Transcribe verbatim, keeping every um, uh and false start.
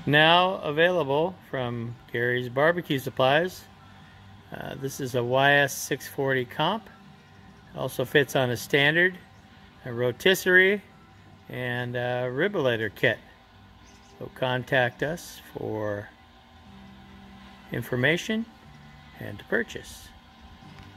Now available from Gary's Barbecue Supplies. Uh, this is a Y S six forty comp. Also fits on a standard, a rotisserie, and a Ribolator kit. So contact us for information and to purchase.